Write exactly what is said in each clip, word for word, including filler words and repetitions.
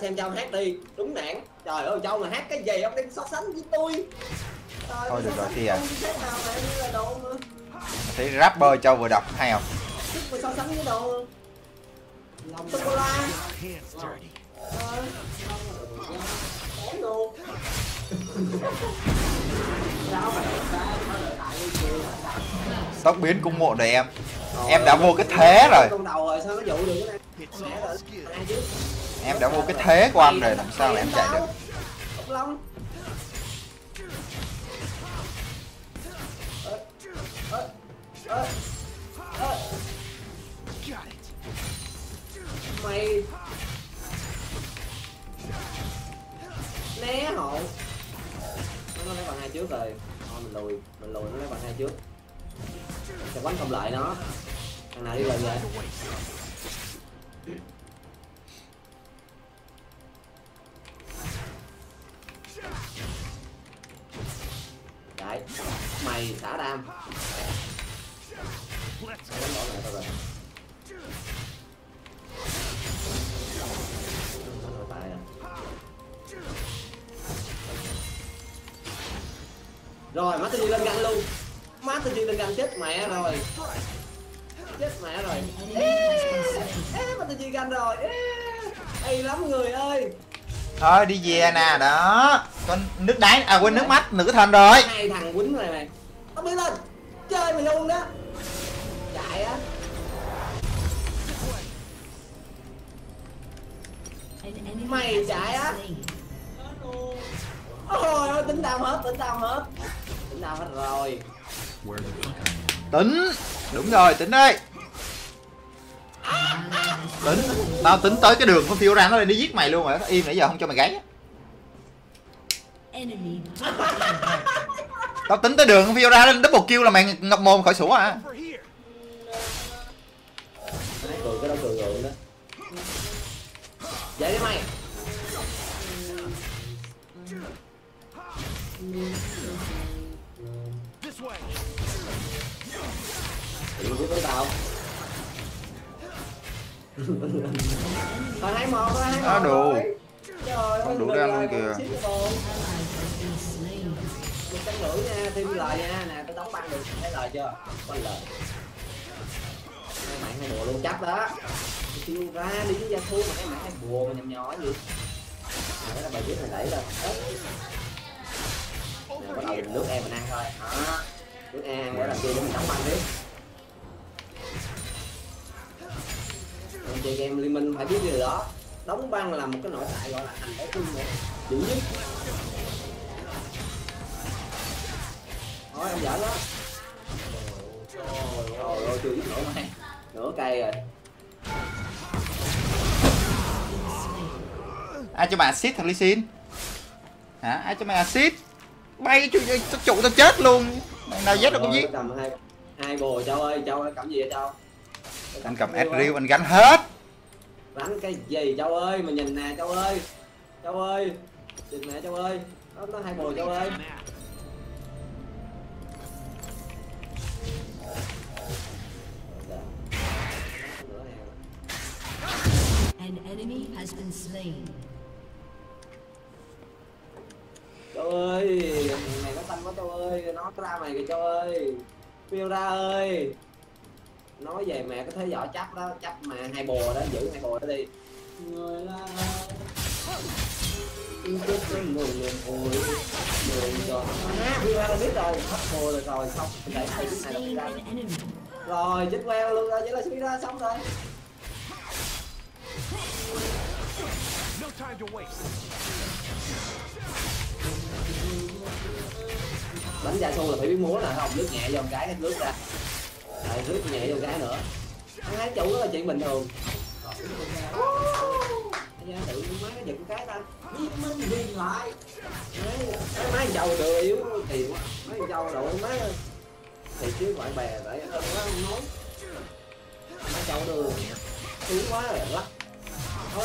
em Châu hát đi, đúng nạn. Trời ơi Châu mà hát cái gì ông đang so sánh với tôi. Trời Thôi được rồi thì à. nào mà em như là đồ mà. Thấy rapper Châu vừa đọc hay không? Sức mà so sánh với đồ. Lòng sô cô la. Ờ. Ém luôn. Tóc biến cung mộ đời em. Em đã vô cái thế rồi. Em đã vô cái thế của anh rồi, làm sao mà em chạy được. Mày né hộ. Nó lấy bằng hai trước rồi. Thôi mình lùi, mình lùi nó lấy bằng hai trước. Sẽ quánh không lại nó. Thằng nào đi gần vậy? Đấy, mày xả đam. Đánh bỏ lại thôi rồi. Rồi Master G lên ganh luôn. Master G lên ganh chết mẹ rồi. Chết mẹ rồi. Ê, Master G ganh rồi. Ê lắm người ơi. Thôi đi về nè đó. Con nước đáy à quên nước mắt nửa thành rồi. Hai thằng quýnh này mày. Tao đi lên. Chơi mày luôn đó. Chạy á. Mày chạy á. Ôi tính đau hết, tính đau hết. Tính đau hết rồi. Tính. Đúng rồi, tính đây. Tính. Tao tính tới cái đường con phiêu ra nó lên đi giết mày luôn rồi. Nó im nãy giờ không cho mày gáy. Tao tính tới đường con phiêu ra lên double kill là mày ngập mồm khỏi sủa à. Cười cái đó cười gượng đó. Vậy đi mày. Đừng biết với tao. Thôi hai một thôi, hai một. Đó đủ. Trời ơi, đủ ra luôn kìa. Một trăm rưỡi nha, thêm lời nha, nè tôi đóng băng được, thấy lời chưa? Có lời. Hai mạng hai bùa luôn chắc đó. Siêu ra đi với gia thu mà hai mạng hai bùa mà nhầm nhỏ gì. Nè cái bài viết này đẩy lên. Nè bắt đầu mình nước em mình ăn thôi. Đó. Nước em để làm chi để mình đóng băng tiếp. Anh chị em Liên Minh phải biết điều đó. Đóng băng là một cái nội tại gọi là thành cái chung một dữ nhất. Thôi em giỡn đó. Trời ơi chưa giúp nửa mày. Nửa cây rồi. Ai cho mày axit thằng Ly Xin? Hả? Ai cho mày axit? Bay trụ trụ tao chết luôn. Mày nào giết đâu cũng giết. Cầm hai hai bồ Châu ơi, Châu ơi cầm gì vậy Châu? Anh cầm Ezreal anh gánh hết. Đánh cái gì Châu ơi, mà nhìn nè Châu ơi. Châu ơi. Nhìn nè Châu ơi. Nó nó hai bồ Châu ơi. An enemy has been slain. Châu ơi, này nó xanh quá Châu ơi, nó ra mày kìa Châu ơi. Phiêu ra ơi. Nói về mẹ cái thế võ chấp đó, chấp mà hai bồ đó, giữ hai bồ đó đi. Người là Phiêu ra là biết rồi, hết bồ rồi rồi, xong để thấy cái này là ra. Rồi, chết queo luôn rồi, vậy là suy ra xong rồi. Đánh gia su là phải biết múa nè, không lướt nhẹ vô một cái lướt ra. Rồi lướt nhẹ vô một cái nữa. Hai chủ đó là chuyện bình thường. Gia tự má cái giật cái ta. Liên Minh dừng lại. Mấy mấy Châu đưa yếu thì quá. Mấy Châu đội má thì chứ bạn bè tại hơn quá không nói. Mấy Châu đưa xuống quá rồi lắc. Đó.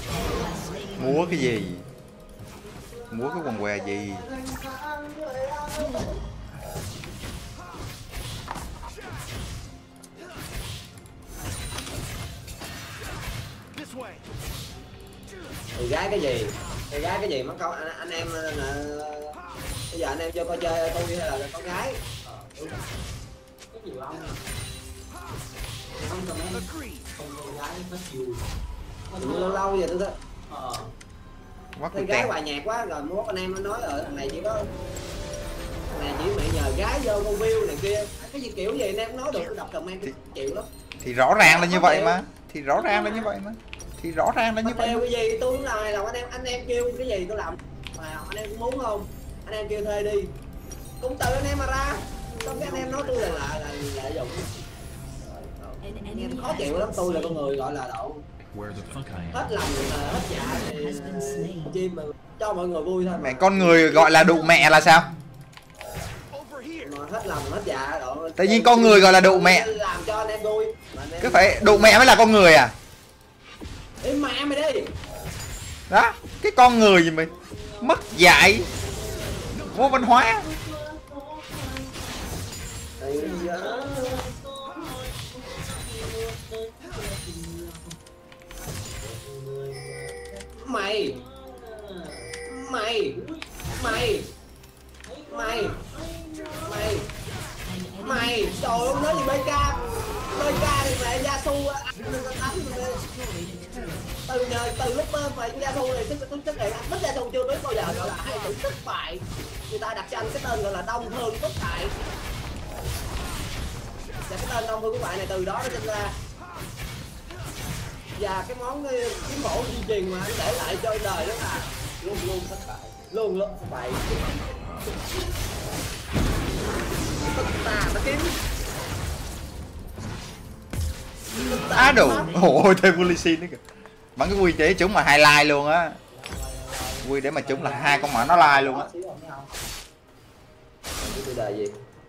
Múa cái gì? Múa cái quần què gì? Thì gái cái gì? Thì gái cái gì mất công anh, anh em là bây giờ anh em cho coi chơi tôi hay là con gái? Có nhiều lắm. Không comment. Không con gái nó chiều. Lâu lâu giờ tôi thấy. Ờ. Thì gái bài nhạc quá rồi mốt anh em nó nói rồi thằng này chỉ có thằng này chỉ mẹ nhờ gái vô con view này kia. Cái gì kiểu gì anh em nói được tôi đọc comment cái chịu lắm. Thì rõ ràng là như vậy mà. Thì rõ ràng là như vậy mà. Thì rõ ràng là như vậy. Cái gì tôi cũng làm hài lòng anh em, anh em kêu cái gì tôi làm mà anh em cũng muốn không? Anh em kêu thuê đi. Cũng từ anh em mà ra. Xong cái anh em nói tôi là là là lợi dụng. Anh em khó chịu lắm, tôi là con người gọi là độ hết lòng hết dạ thì chim mà cho mọi người vui thôi. Mẹ con người gọi là đụ mẹ là sao? Mà hết lòng hết dạ độ. Tự nhiên con người gọi là đụ mẹ. Làm cho anh em vui. Cứ phải đụ mẹ mới là con người à? Im mẹ mày đi. Đó, cái con người gì mày mất dạy, vô văn hóa. Mày mày mày mày mày mày trời ơi nói gì bê ca bê ca thì mẹ Yasuo từ nhờ từ lúc mà Yasuo này tức tức tức này anh biết Yasuo chưa biết bao giờ gọi là hai chữ thất bại, người ta đặt cho anh cái tên gọi là Đông Phương thất bại, và cái tên Đông Phương thất bại này từ đó nó sinh ra. Và cái món kiếm mổ di truyền mà anh để lại cho đời đó là luôn luôn thất bại, luôn luôn thất bại. Ta nó kiếm Á đủ. Ôi thêm Lee nữa kìa. Bắn cái quy chế chúng mà hai like luôn á. Quy để mà chúng là hai con mã nó like luôn á. Cái tiêu đề gì?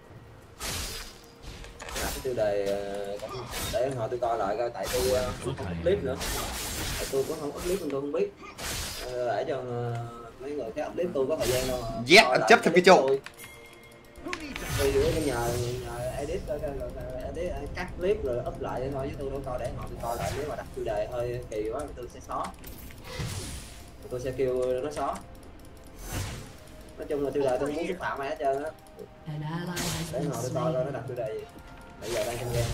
À, cái tiêu đề để họ tôi coi lại coi, tại tôi không up clip nữa, tại tôi cũng không up clip nên tôi không biết, để cho mấy người khác up clip tôi có thời gian đâu. Yes, anh chấp theo cái chỗ. Tôi chỉ nhờ nhờ edit edit cắt clip rồi up lại thôi, chứ tôi đâu coi để họ tôi coi lại, nếu mà đặt tiêu đề hơi kỳ quá tôi sẽ xóa, tôi sẽ kêu nó xóa. Nói chung là tiêu đề tôi muốn xúc phạm ai hết trơn á, để họ tôi coi coi nó đặt tiêu đề gì. Bây giờ đang trong game.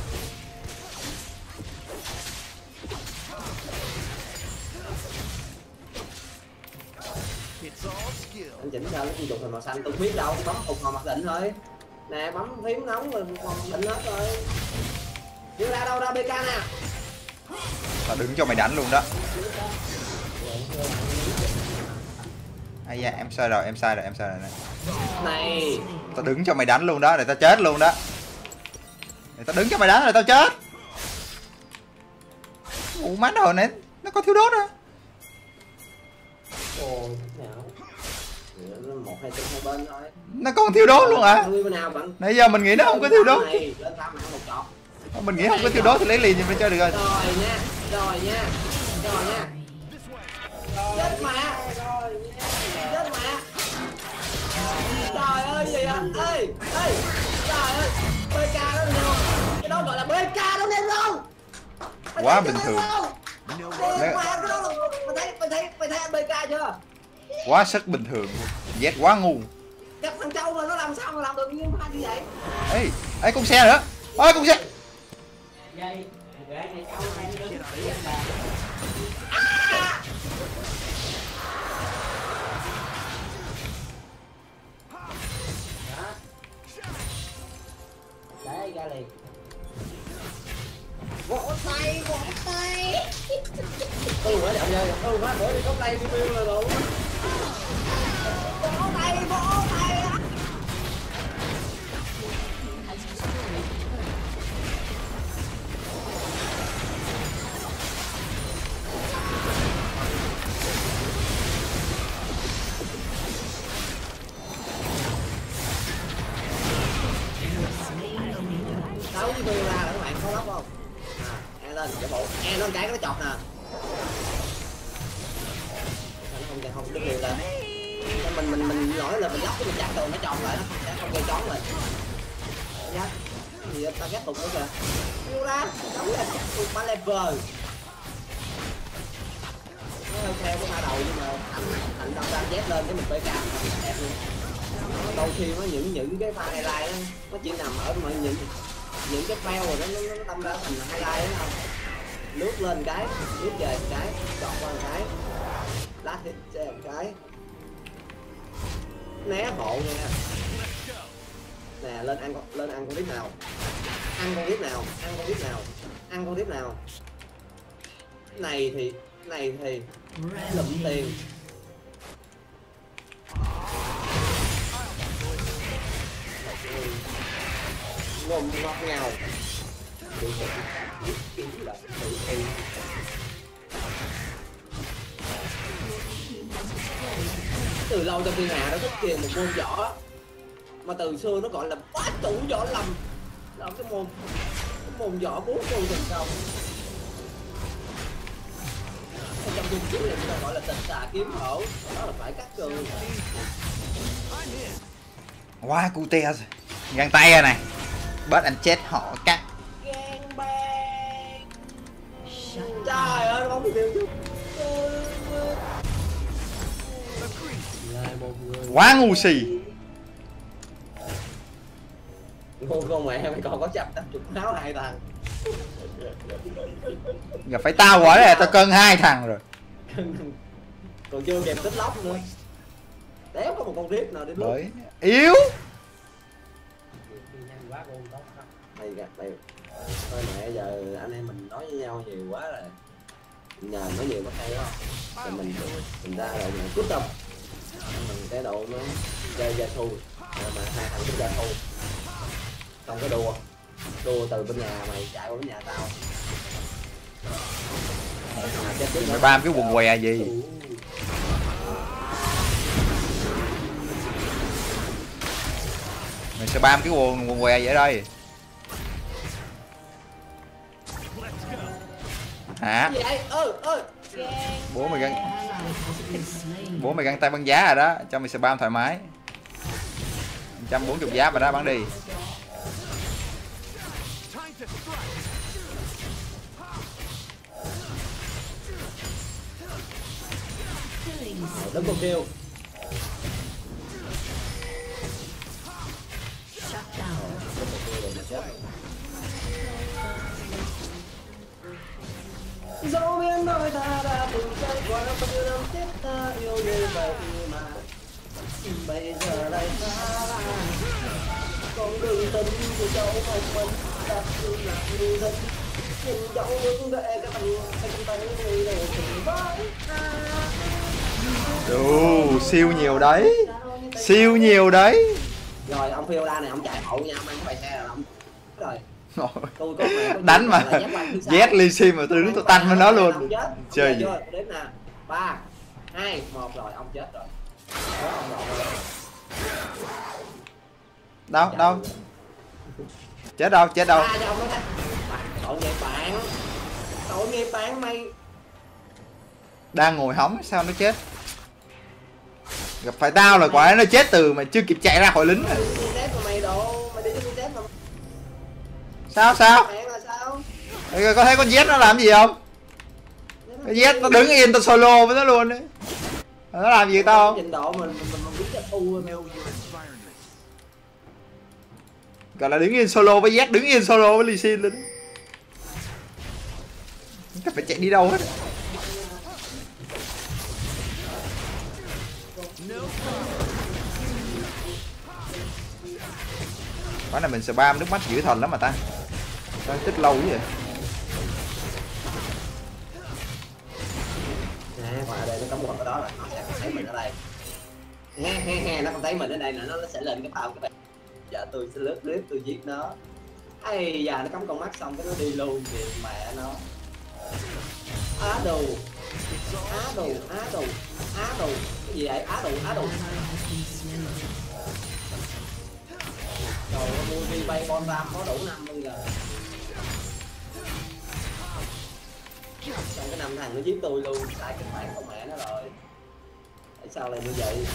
Anh chỉnh sao cái chuột màu xanh tôi biết đâu, bấm phục hồi mặc định thôi. Nè bấm phím nóng rồi phục hồi mặc định hết rồi. Đưa ra đâu ra bê ca nè. Tao đứng cho mày đánh luôn đó. Ai da, em sai rồi, em sai rồi, em sai rồi này. Này. Tao đứng cho mày đánh luôn đó, để tao chết luôn đó. Để tao đứng cho mày đánh rồi tao chết. Ủa má đồ này nó có thiếu đốt à? Ồ, nào? Một hai hai bên thôi. Nó còn thiếu đốt luôn à? Nãy giờ mình nghĩ nó không có thiếu đốt. Mình nghĩ không có thiếu đốt thì lấy liền thì mới chơi được rồi. Rồi nha, rồi nha, rồi nha. Chết mẹ, chết mẹ. Trời ơi gì à? Ê, ê, trời ơi, bê ca đó nè, cái đó gọi là bê ca đó nè không? Quá bình thường. Mày thấy, mày thấy, mày thấy anh bê ca chưa? Quá sức bình thường. Z quá ngu. Gặp thằng Châu mà nó làm sao mà làm được như hai như vậy? Ê, ê con xe nữa. Ôi con xe. Đấy ra liền. Vỗ tay, vỗ tay. Ừ quá đẹp rồi, ừ quá bữa đi có tay đi view rồi đủ. Vỗ tay, vỗ tay. Đấu với view ra các bạn có lóc không? À, e lên cái bộ, e nó cái nó chọt nè. Nó không không đứt view lên. mình mình mình nói là mình lóc cái mình chặt rồi nó tròn lại nó không sẽ không gây chón mình. Dạ. Gì ta ghét tục nữa kìa. Yêu ra, đóng lên tục ba level. Nó hơi theo cái ba đầu nhưng mà thành thành đâm ra dép lên cái mình pê ca đẹp luôn. Đôi khi nó những những cái pha highlight đó, nó chỉ nằm ở mọi những những cái fail rồi đó, nó nó tâm ra thành highlight đó không. Lướt lên cái, lướt về cái, chọn qua một cái, lát hit xe một cái, né hộ nha. Nè lên ăn con lên ăn con tiếp nào, ăn con tiếp nào, ăn con tiếp nào, ăn con tiếp nào. Này thì này thì lụm tiền. Ngon ngọt ngào. Từ lâu trong thiên hạ đã xuất hiện một môn võ mà từ xưa nó gọi là bá chủ võ lâm, là cái môn cái môn võ bốn môn thành công. Trong dung kiếm này người ta gọi là tịch xà kiếm hổ, đó là phải cắt cường. Quá cute rồi, găng tay rồi này, bớt anh chết họ cắt. Gang bang. Trời ơi, bóng bị tiêu chút. Quá ngu xì. Ngu con mẹ mày còn có chập tám chục áo hai thằng. Gặp phải tao quá là tao cân hai thằng rồi. Còn chưa kèm tích lóc nữa. Đéo có một con rip nào để bước. Bởi yếu. Đây gặp đây. Thôi mẹ giờ anh em mình nói với nhau nhiều quá rồi. Nhờ nói nhiều mà hay đó. Rồi mình mình ra rồi mình quyết tâm. Mình cái độ nó chơi gia thu mà hai thằng cũng gia thu. Xong cái đùa. Đùa từ bên nhà mày chạy qua bên nhà tao. Mày bam cái quần què gì? Mày sẽ bam cái quần quần què vậy đây? Hả? Bố mày găng bố mày găng tay băng giá rồi đó, cho mày sẽ bam thoải mái. một trăm bốn mươi giá mà đó bắn đi. Đừng có kêu. Dẫu biết đôi ta đã từng trải qua bao nhiêu năm tiếp ta yêu như vậy mà bây giờ lại xa lạ. Con đường tình của cháu mong mình đã cứ là như thế. Nhưng cháu vẫn để cái tình anh tay người đều cùng với ta. Đủ, siêu nhiều đấy. Siêu nhiều đấy. Rồi ông phiêu la này ông chạy hậu nha, mang cái bài xe rồi ông. Rồi. Tôi có đánh mà Z Lee Sin mà tôi đứng tôi tanh với nó luôn. Chơi gì? Đến nè. ba hai một rồi ông chết rồi. Đâu, đâu? Chết đâu, chết đâu? Tội nghiệp bạn. Tội nghiệp bạn mày. Đang ngồi hóng sao nó chết? Gặp phải tao là quả nó chết từ mà chưa kịp chạy ra khỏi lính. Sao sao? Ê, có thấy con Z nó làm gì không? Con Z nó đứng yên tao solo với nó luôn đấy. Nó làm gì tao không? Gọi là đứng yên solo với Z, đứng yên solo với Lee Sin luôn. Chắc phải chạy đi đâu hết. Quả này mình spam nước mắt dữ thần lắm mà ta. Sao tích lâu vậy? Nè, qua đây nó có một cái đó rồi, nó sẽ thấy mình ở đây. He he he, nó không thấy mình ở đây nữa, nó sẽ lên cái bao các bạn. Dạ tôi sẽ lướt clip tôi giết nó. Ây da, nó cắm con mắt xong cái nó đi luôn kìa mẹ nó. Á đồ. Á đồ, á đồ, á đồ. Cái gì vậy? Á đồ, á đồ. Trời ơi, mua đi bay con ram có đủ năm bây giờ. Xong cái năm thằng nó giết tôi luôn, sai kịch bản của mẹ nó rồi. Tại sao lại như vậy?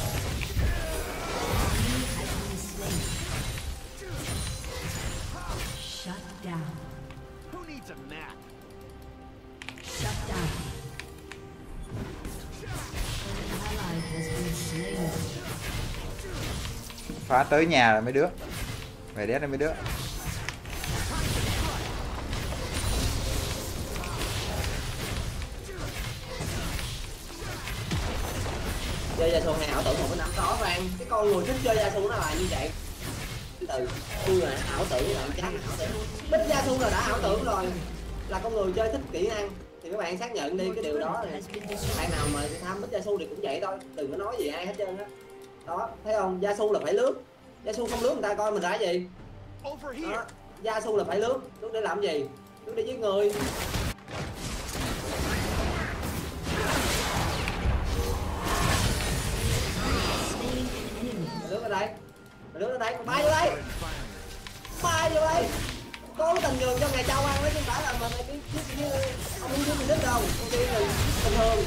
Shut down. Who needs a nap? Shut down. An ally has been slain. Phá tới nhà rồi mấy đứa. Về đét đây mấy đứa. Chơi Yasuo hay ảo tưởng một cái năm rõ ràng cái con người thích chơi Yasuo nó là như vậy. Từ tôi là ảo tưởng là chắc ảo tưởng. Bích Yasuo là đã ảo tưởng rồi, là con người chơi thích kỹ năng thì các bạn xác nhận đi cái điều đó. Này bạn nào mà tham Bích Yasuo thì cũng vậy thôi, đừng có nói gì ai hết trơn á. Đó thấy không, Yasuo là phải lướt, Yasuo không lướt người ta coi mình ra gì đó. Yasuo là phải lướt, lướt để làm gì? Lướt để giết người. Lướt ở đây, lướt ở đây, bay vô đây, bay vô đây, có tình nhường cho ngày Châu ăn đấy chứ không phải là mình cái cái ông muốn mình đứt đâu, ok là bình thường.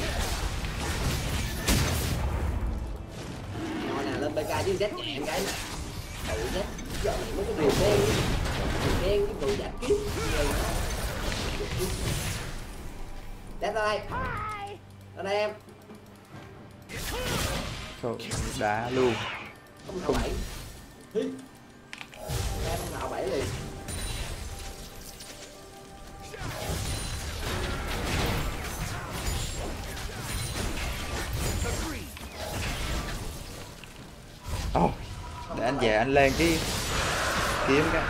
Rồi nè lên bê ca chứ Z nhẹ em cái nè, tự Z giờ này mới có điều đen, đen cái tụi giả kiếp, Z ra đây, ở đây em. Thôi, đá luôn. Không thảo bảy em không thảo bảy liền. Oh, để anh về anh lên cái kiếm cái.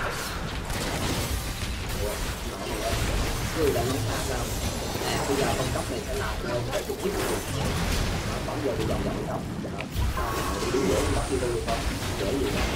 Người đã nói sao đâu. Nè bây giờ con cốc này sẽ làm đâu để chụp giết được. Bóng giờ bị vòng vòng cốc. Đứng dễ bắt đi đâu không? Dễ gì nè.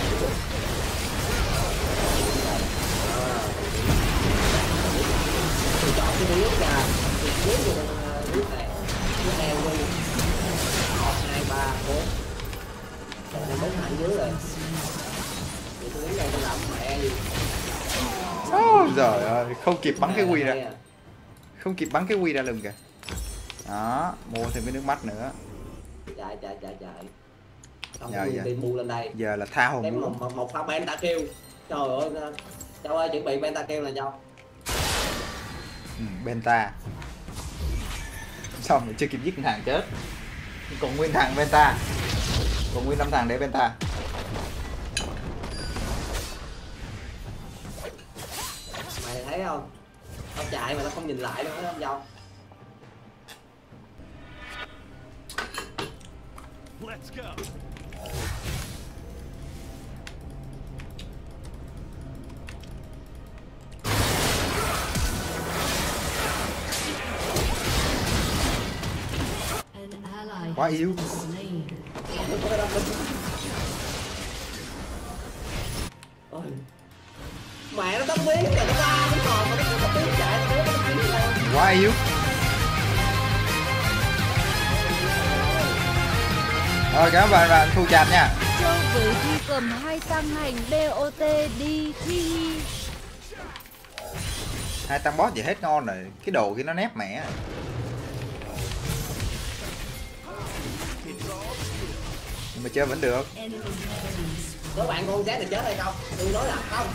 Tôi chọn cái miếng ra. Tôi miếng vô nước này. Nước heo đi. một, hai, ba, bốn. Đây bốn hẳn dưới rồi. Vậy tôi đứng đây tôi làm mẹ gì. Ôi giời ơi, không kịp bắn cái quy ra. Không kịp bắn cái quy ra lưng kìa. Đó, mua thêm cái nước mắt nữa. Chạy chạy chạy chạy. Không Giờ có tìm mua lên đây. Giờ là tha hồn Đem luôn. một, một, một pha penta kêu. Trời ơi, Châu ơi chuẩn bị penta kêu là Châu. Ừ, Benta. Xong rồi chưa kịp giết thằng chết. Còn nguyên thằng Benta. Còn nguyên năm thằng để Benta. Mày thấy không? Tao chạy mà tao không nhìn lại đâu thấy không Châu? Let's go. An ally Quá has yếu. been slain. Ôi. Mẹ nó tóc biến rồi nó ra nó còn mà nó tóc biến chạy nó tóc biến rồi. Quá yếu. Rồi cảm ơn bạn bạn thu chạm nha. Châu với Thi cầm hai tăng hành bê o tê đi Thi. Hai tăng boss gì hết ngon rồi. Cái đồ kia nó nép mẹ. Nhưng mà chơi vẫn được. Enemy killing. Các bạn con rác này chết hay không? Tôi nói là không.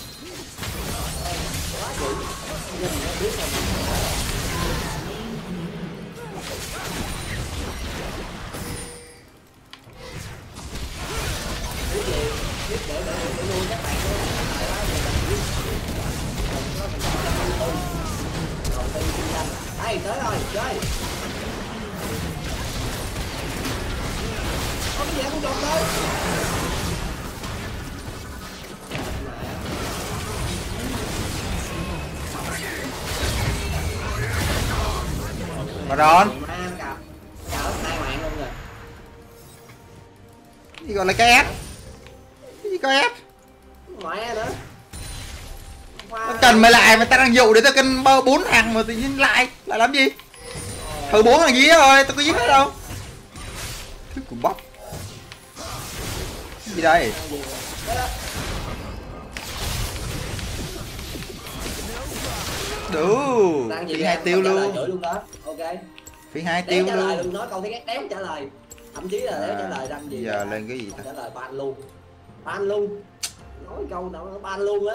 Quá dữ. Nhưng mà biết rồi. Biết gì? Biết để để để nuôi các bạn thôi. Còn tin kinh doanh. Đây tới rồi, chơi. Có cái gì không trộn tới. Mà đòn. Ma cặp. Cỡ hai mạng luôn rồi. Cái gì gọi là cái ép? Cái gì cái ép? Mẹ nữa. Tao cần mày lại mà tao đang dụ để tao cân bao bốn thằng mà tự nhiên lại lại làm gì? Thử bốn thằng gì rồi, tao có giết hết đâu. Thứ của bóc. Cái gì đây? Đủ. Phí hai tiêu luôn. luôn đó. Ok. Phí hai Đéo tiêu trả lời luôn. luôn, nói câu thứ ghét đéo trả lời. thậm chí là nếu trả lời ranh gì giờ lên cái gì ta? trả lời ban luôn, ban luôn, nói câu nào nó ban luôn á.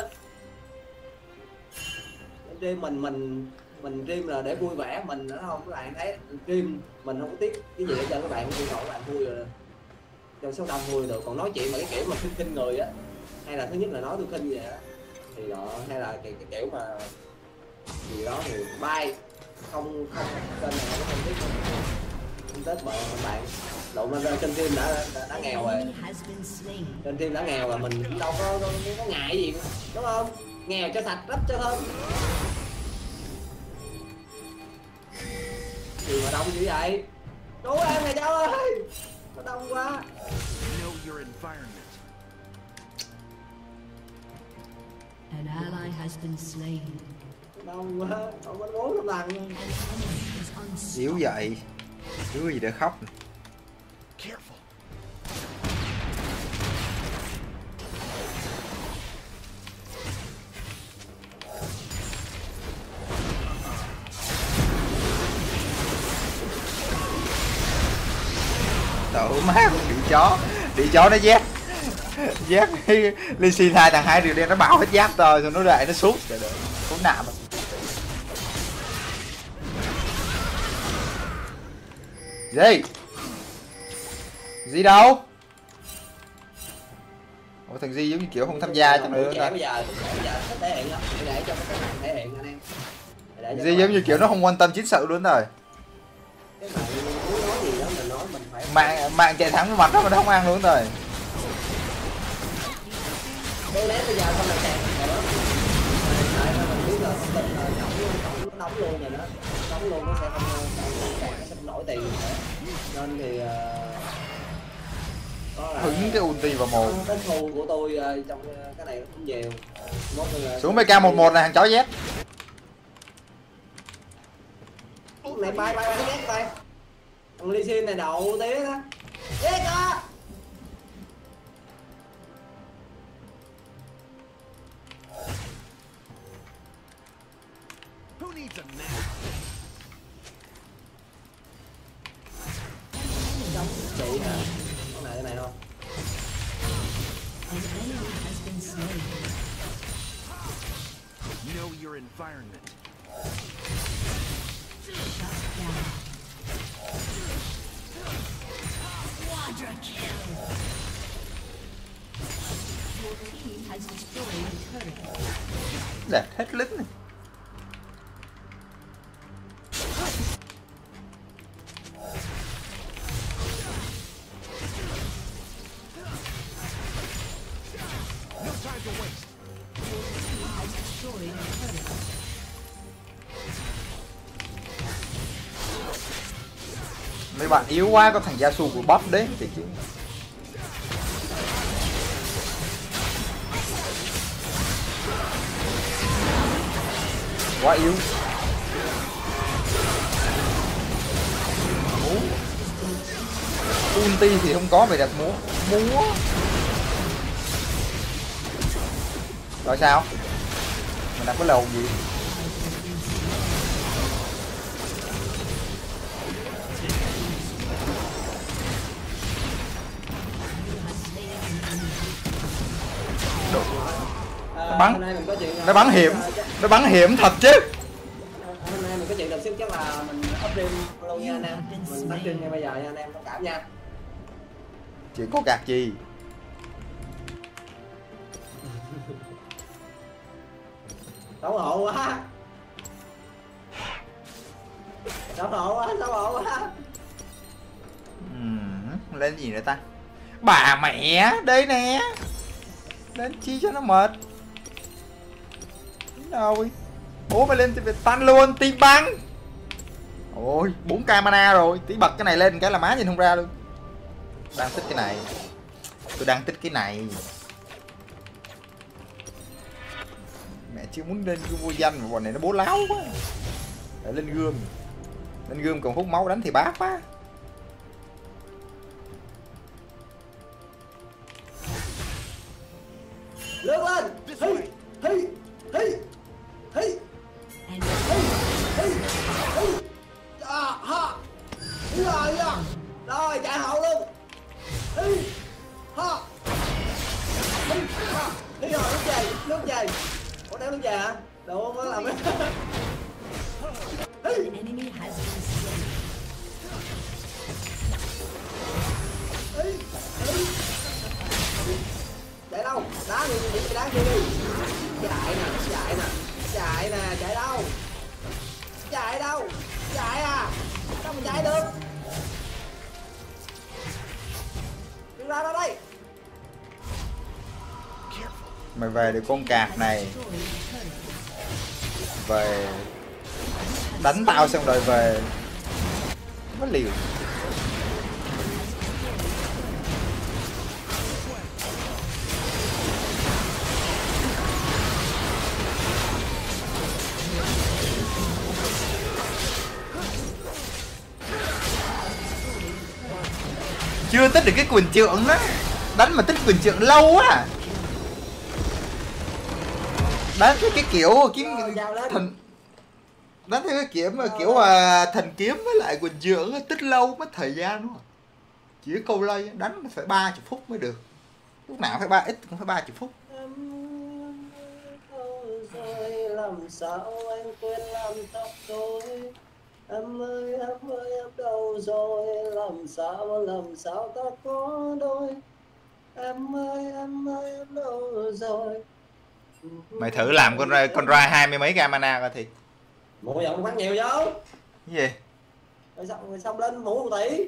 Stream mình mình mình stream là để vui vẻ, mình nó không, các bạn thấy stream mình không có tiếc cái gì để cho các bạn vui, các bạn vui rồi cho số đông vui được. Còn nói chuyện mà cái kiểu mà khinh khinh người á, hay là thứ nhất là nói tôi khinh gì á thì đó, hay là cái, cái kiểu mà gì đó thì bay không không kênh này không có không biết không tết bởi bạn độ lên trên team đã, đã đã nghèo rồi, trên team đã nghèo rồi mình cũng đâu có có, có ngại gì đúng không, nghèo cho sạch rách cho thơm gì mà đông như vậy. Chú em này cháu ơi, nó đông quá. Know your environment. An ally has been slain. Đông quá, không có bốn không lần. Yếu vậy, yếu gì để khóc. Careful. Tự má bị chó, bị chó nó dép dép Lee Sin hai thằng hai điều đen nó bảo hết giáp rồi rồi nó lại nó xuống trời ơi khốn nạn. Gì gì đâu? Ủa thằng Di giống như kiểu không tham gia trong nữa ta. Bây giờ bây giờ thể hiện đó, để cho các bạn thể hiện anh em. Di giống như kiểu nó không quan tâm chính sự luôn rồi. Cái bạn muốn nói gì đó mình nói mình phải Mạng mạng chạy thẳng với mặt đó mà nó không ăn luôn rồi. Đôi lẽ bây giờ không là kẹt rồi đó. Tại mình biết là thông tin là nó đóng luôn rồi đó, đóng luôn nó sẽ không kẹt, nó sẽ không nổi tiền nữa. Nên thì có là Hứng cái ulti vào một. cái thù của tôi trong cái này cũng nhiều. Xuống bê ca một một này thằng chó Z. Này bay bay bay Z bay. Thằng Lee Sin này đậu tía đó. Z đó. Who needs a nap? Giống chị hả? Con này cái này không? An enemy has been slain. Know your environment. Shut down. Quadra kill. Your team has destroyed a turret. Đẹp hết lính này. No time to waste. Your team has destroyed a turret. Mấy bạn yếu quá, có thằng Yasuo của bot đấy thì chứ. Quá yếu. Múa. Ulti thì không có, mày đặt múa. Múa. Rồi sao? Mình đang có lầu gì? Nó bắn, nó bắn hiểm, nó bắn hiểm thật chứ. Hôm nay mình có chuyện đột xuất chắc là mình up stream luôn nha anh em, mình bắt stream ngay bây giờ nha anh em, thông cảm nha. Chuyện có gạt gì? Xấu hổ quá, xấu hổ quá, xấu hổ quá. Uhm, lên gì nữa ta? Bà mẹ, đây nè. Lên chi cho nó mệt. Rồi. Bố mày lên thì phải tan luôn, tim băng. Ôi, bốn k mana rồi, tí bật cái này lên cái là má nhìn không ra luôn. Đang thích cái này. Tôi đang thích cái này. Mẹ chưa muốn lên gươm vô danh mà bọn này nó bố láo quá. Để lên gươm. Lên gươm còn hút máu đánh thì bá quá. Lướt lên. Hi, hi, hi, hi. And À, ha. Rồi, rồi, chạy hậu luôn. nước về. Ủa đéo nước về hả? Đồ không làm ấy. An enemy has been slain. Chạy đâu? Đá đi, đi đá đi đi. Chạy nè, chạy nè, chạy nè, chạy đâu? Chạy đâu? Chạy à? Sao mà chạy được? Đi ra đâu đây? Mày về được con cạp này. Về đánh tao xong rồi về. Nó liều. Chưa tích được cái quyền trượng đó. Đánh mà tích quyền trượng lâu quá. Đánh theo cái kiểu kiếm thần, đánh theo cái kiểu mà kiểu mà thần kiếm với lại quyền trượng tích lâu mất thời gian đúng không? Chỉ câu lây đánh phải ba chục phút mới được. Lúc nào phải ba ít cũng phải ba chục phút. Rồi làm sao anh quên làm tóc tôi. Em ơi em ơi em đâu rồi, làm sao làm sao ta có đôi. Em ơi em ơi em đâu rồi. Mày thử làm con rai con rai hai mươi mấy gam mana coi thì. Mụ giọng bắn nhiều vô. Cái gì? Rồi xong rồi xong lên mũ một tỷ.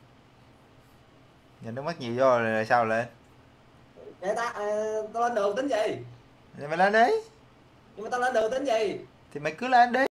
Nhìn nó mất nhiều vô rồi sao lên? Vậy ta à, tao lên đường tính gì? Thì mày lên đi. Nhưng mà tao lên đường tính gì? Thì mày cứ lên đi.